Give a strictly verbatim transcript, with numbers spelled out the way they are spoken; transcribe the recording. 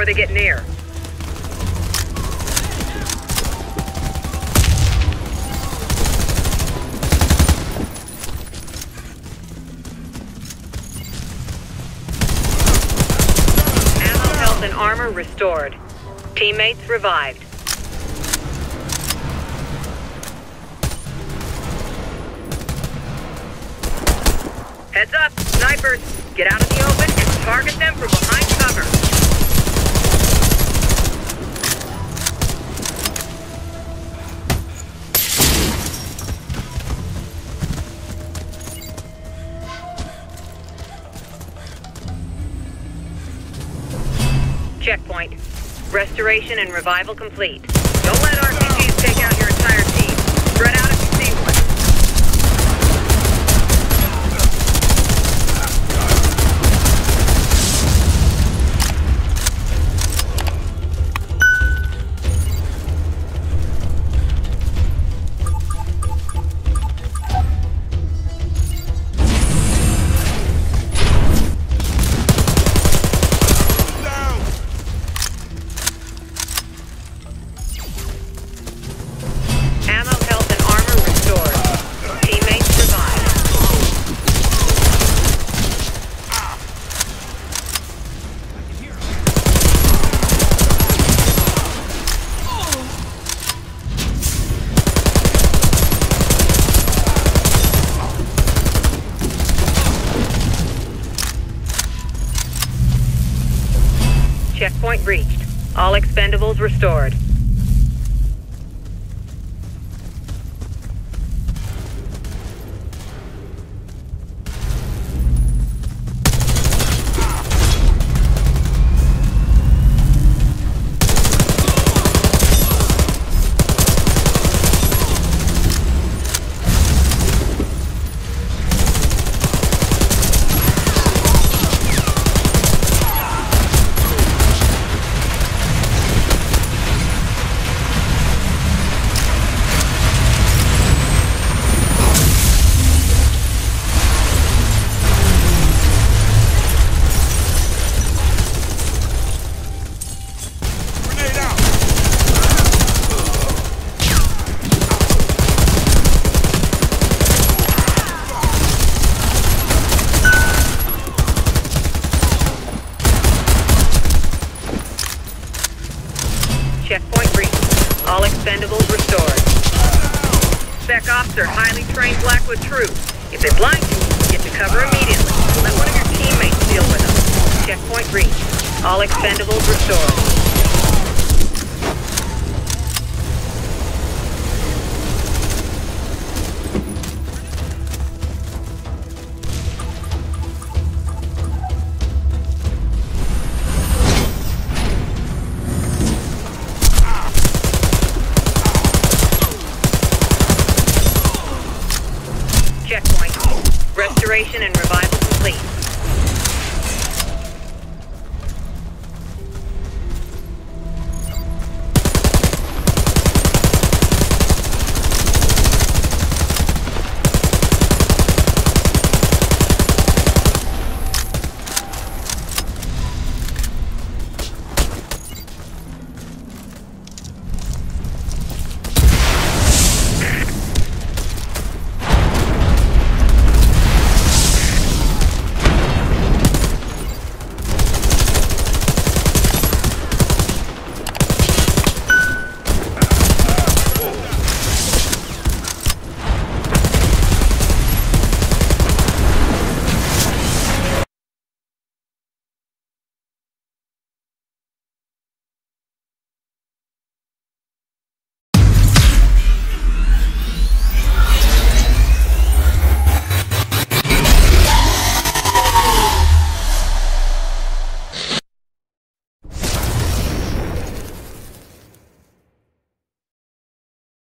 before they get near. Ammo, health, and armor restored. Teammates revived. Heads up, snipers! Get out of the open and target them from behind cover. Checkpoint. Restoration and revival complete. Don't let R P Gs take out your entire team. Spread out if you see one. Checkpoint reached. All expendables restored. Checkpoint reached. All expendables restored. Spec ops are highly trained Blackwood troops. If they blind you, get to cover immediately. Let one of your teammates deal with them. Checkpoint reached. All expendables restored. Checkpoint. Restoration and revival complete.